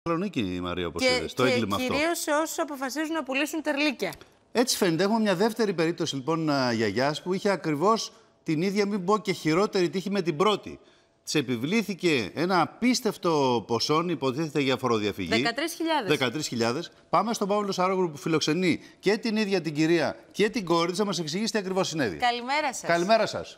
Θεσσαλονίκη, η Μαρία, όπως είδες, το έγκλημα αυτό. Και κυρίως σε όσους αποφασίζουν να πουλήσουν τερλίκια. Έτσι φαίνεται. Έχουμε μια δεύτερη περίπτωση λοιπόν γιαγιάς που είχε ακριβώς την ίδια, μην πω και χειρότερη τύχη με την πρώτη. Της επιβλήθηκε ένα απίστευτο ποσό, υποτίθεται για φοροδιαφυγή. 13.000. Πάμε στον Παύλο Σαρόγλου που φιλοξενεί και την ίδια την κυρία και την κόρη της να μας εξηγήσει τι ακριβώς συνέβη. Καλημέρα σας. Καλημέρα σας.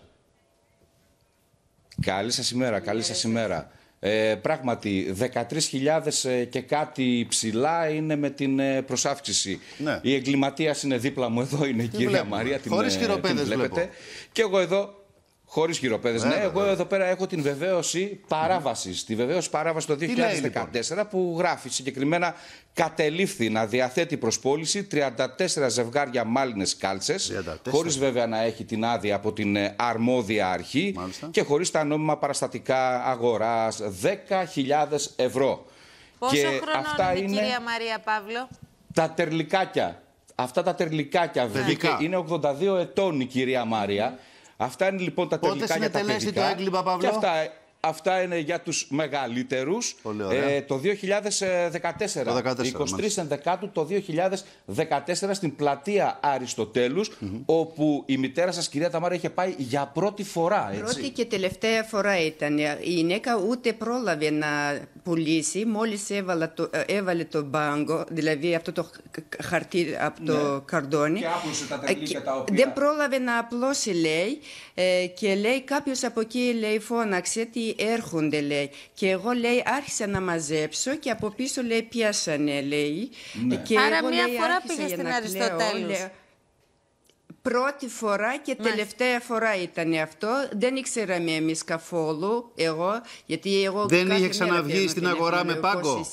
Καλή σας ημέρα, καλή σας ημέρα. Πράγματι, 13.000 και κάτι ψηλά είναι με την προσάυξηση. Ναι. Η εγκληματίας είναι δίπλα μου, εδώ είναι η κυρία Μαρία, την βλέπετε. Και εγώ εδώ, χωρίς χειροπέδες, ναι, εγώ εδώ πέρα έχω την βεβαίωση παράβασης. Τη βεβαίωση παράβαση το 2014 που γράφει συγκεκριμένα κατελήφθη να διαθέτει προς πώληση 34 ζευγάρια μάλινες κάλτσες, χωρίς βέβαια να έχει την άδεια από την αρμόδια αρχή. Μάλιστα. Και χωρίς τα νόμιμα παραστατικά αγοράς, 10.000 ευρώ. Πόσο χρονών είναι η κυρία Μαρία, Παύλο? Τα τερλικάκια. Αυτά τα τερλικάκια βέβαια. Είναι 82 ετών η κυρία Μαρία. Αυτά είναι λοιπόν τα τελικά τα παιδικά. Το έγκλημα, Παύλο? Και αυτά είναι για τους μεγαλύτερους. Το 2014, 23 Ενδεκάτου το 2014 στην πλατεία Αριστοτέλους, όπου η μητέρα σας, κυρία Ταμάρα, είχε πάει για πρώτη φορά. Έτσι. Πρώτη και τελευταία φορά ήταν. Η γυναίκα ούτε πρόλαβε να πουλήσει, μόλις έβαλε το μπάγκο, δηλαδή αυτό το χαρτί από το καρδόνι. Και άπλωσε τα τελικά τα οποία... Δεν πρόλαβε να απλώσει, λέει, και λέει κάποιος από εκεί, λέει, φώναξε τι έρχονται, λέει. Και εγώ, λέει, άρχισα να μαζέψω και από πίσω, λέει, πιάσανε, λέει. Ναι. Και άρα εγώ, μία λέει, φορά πήγε στην Αριστοτέλους. Πρώτη φορά και τελευταία φορά ήταν αυτό. Δεν ήξεραμε εμείς καθόλου, εγώ, γιατί εγώ... Δεν είχε ξαναβγεί στην αγορά με πάγκο?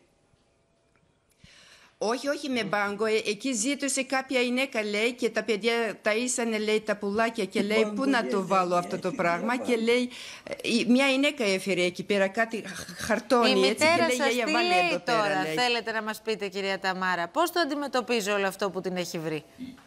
Όχι, όχι με μπάγκο. Εκεί ζήτησε κάποια γυναίκα, λέει, και τα παιδιά ταΐσανε, λέει, τα πουλάκια και λέει, πού να το βάλω αυτό το πράγμα, και λέει, μια γυναίκα έφερε εκεί πέρα κάτι χαρτόνι. Η μητέρα έτσι, σας και τι λέει τώρα, θέλετε να μας πείτε, κυρία Ταμάρα, πώς το αντιμετωπίζει όλο αυτό που την έχει βρει?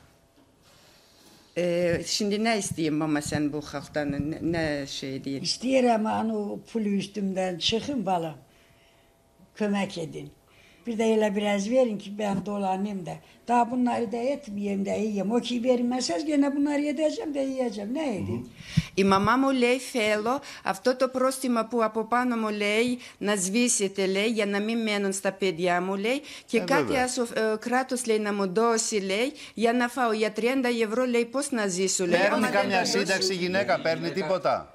Şimdi ne isteyeyim mama sen bu halktan, ne şey diyeyim? İsteyelim onu pulu üstümden çıkın bana. Kömek edin. Bir de öyle biraz verin ki ben dolanayım da. Daha bunları da etmeyeyim de yiyeyim. O ki vermezseniz gene bunları yedeceğim de yiyeceğim. Ne edeyim? Η μαμά μου λέει, θέλω αυτό το πρόστιμα που από πάνω μου, λέει, να σβήσετε, λέει, για να μην μένουν στα παιδιά μου, λέει, και κάτι κράτος, λέει, να μου δώσει, λέει, για να φάω. Για 30 ευρώ, λέει, πώς να ζήσω, λέει. Παίρνει καμιά σύνταξη γυναίκα, παίρνει τίποτα?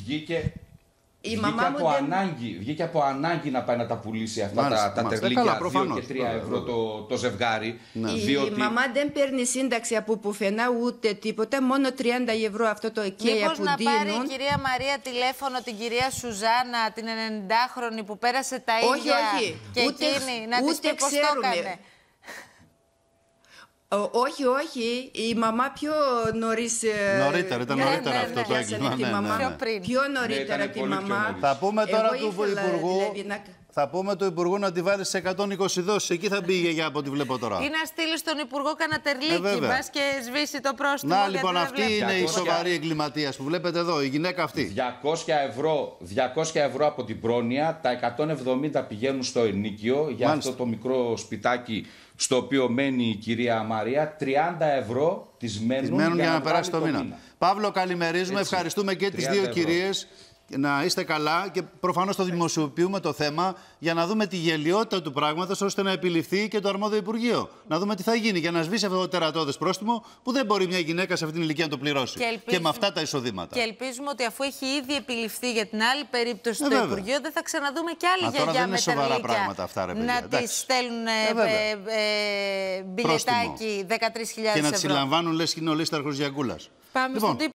Βγήκε από ανάγκη να πάει να τα πουλήσει αυτά τα τερλίκια, 2 και 3 ευρώ το ζευγάρι. Ναι. Η μαμά δεν παίρνει σύνταξη από πουθενά ούτε τίποτα, μόνο 30 ευρώ αυτό το εκαία που να δίνουν. Πάρει η κυρία Μαρία τηλέφωνο την κυρία Σουζάνα, την 90χρονη που πέρασε τα ίδια? Όχι, και εκείνη να της πει πώς το έκανε? Όχι, όχι. Η μαμά πιο νωρίς... Νωρίτερα, ήταν νωρίτερα αυτό το έγκλημα. Πιο νωρίτερα τη μαμά. Θα πούμε τώρα του Υπουργού... Θα πούμε του Υπουργού να τη βάλει σε 120 δόσεις. Εκεί θα μπει η γιαγιά από ό,τι βλέπω τώρα. Ή να στείλει στον Υπουργό κανένα τερλίκι μας και σβήσει το πρόστιμο. Να λοιπόν, αυτή είναι η σοβαρή εγκληματίας που βλέπετε εδώ, η γυναίκα αυτή. 200 ευρώ από την πρόνοια, τα 170 πηγαίνουν στο ενίκιο για αυτό το μικρό σπιτάκι στο οποίο μένει η κυρία Μαρία. 30 ευρώ τις μένουν για να περάσει το μήνα. Παύλο, καλημερίζουμε. Ευχαριστούμε και τις δύο κυρίες. Να είστε καλά και προφανώς το δημοσιοποιούμε το θέμα για να δούμε τη γελιότητα του πράγματος, ώστε να επιληφθεί και το αρμόδιο Υπουργείο. Να δούμε τι θα γίνει για να σβήσει αυτό το τερατώδες πρόστιμο που δεν μπορεί μια γυναίκα σε αυτή την ηλικία να το πληρώσει. Και με αυτά τα εισοδήματα. Και ελπίζουμε ότι αφού έχει ήδη επιληφθεί για την άλλη περίπτωση στο Υπουργείο, δεν θα ξαναδούμε κι άλλη γιαγιά με τερλίκια να τη στέλνουν μπιλετάκι 13.000 ευρώ. Και να τη συλλαμβάνουν λες κοινολίσταρχος Γιαγκούλας. Πάμε στον